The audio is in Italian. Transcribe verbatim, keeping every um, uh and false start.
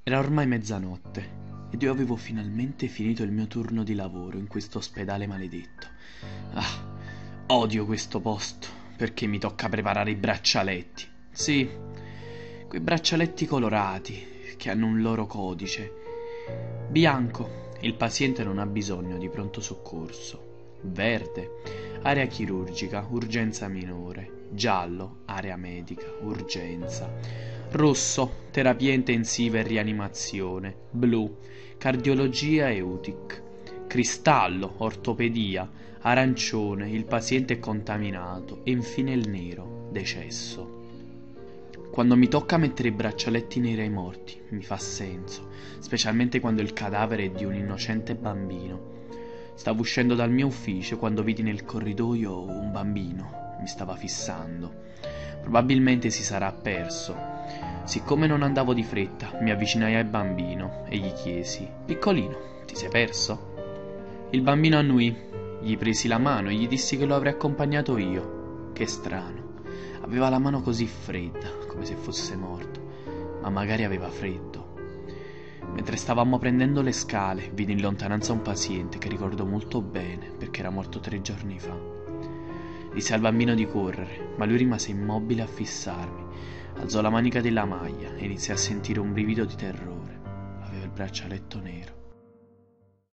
Era ormai mezzanotte ed io avevo finalmente finito il mio turno di lavoro in questo ospedale maledetto. Ah, odio questo posto perché mi tocca preparare i braccialetti. Sì, quei braccialetti colorati che hanno un loro codice. Bianco, il paziente non ha bisogno di pronto soccorso. Verde, area chirurgica, urgenza minore. Giallo, area medica, urgenza. Rosso, terapia intensiva e rianimazione. Blu, cardiologia e U T I C. Cristallo, ortopedia. Arancione, il paziente è contaminato. E infine il nero, decesso. Quando mi tocca mettere i braccialetti neri ai morti, mi fa senso, specialmente quando il cadavere è di un innocente bambino. Stavo uscendo dal mio ufficio quando vidi nel corridoio un bambino. Mi stava fissando. Probabilmente si sarà perso. Siccome non andavo di fretta, mi avvicinai al bambino e gli chiesi: «Piccolino, ti sei perso?» Il bambino annuì. Gli presi la mano e gli dissi che lo avrei accompagnato io. Che strano. Aveva la mano così fredda, come se fosse morto, ma magari aveva freddo. Mentre stavamo prendendo le scale, vidi in lontananza un paziente che ricordo molto bene perché era morto tre giorni fa. Disse al bambino di correre, ma lui rimase immobile a fissarmi. Alzò la manica della maglia e iniziai a sentire un brivido di terrore. Aveva il braccialetto nero.